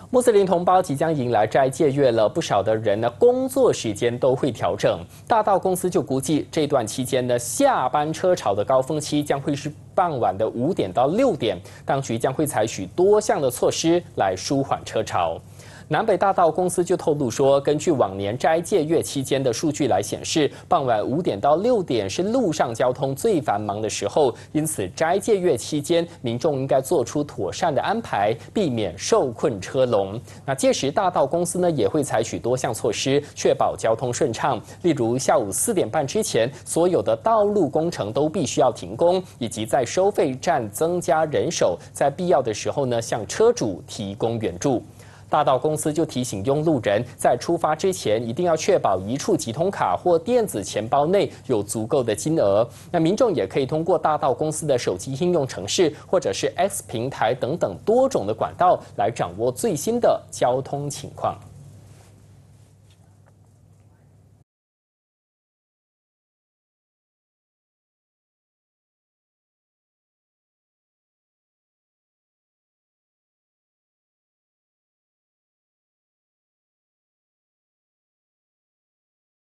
穆斯林同胞即将迎来斋戒月了，不少的人呢工作时间都会调整。大道公司就估计，这段期间呢下班车潮的高峰期将会是傍晚的5点到6点，当局将会采取多项的措施来舒缓车潮。南北大道公司就透露说，根据往年斋戒月期间的数据来显示，傍晚5点到6点是路上交通最繁忙的时候，因此斋戒月期间，民众应该做出妥善的安排，避免受困车龙。那届时大道公司呢也会采取多项措施，确保交通顺畅，例如下午4点半之前，所有的道路工程都必须要停工，以及在收费站增加人手，在必要的时候呢向车主提供援助。大道公司就提醒用路人，在出发之前一定要确保一处即通卡或电子钱包内有足够的金额。那民众也可以通过大道公司的手机应用程式，或者是 X 平台等等多种的管道来掌握最新的交通情况。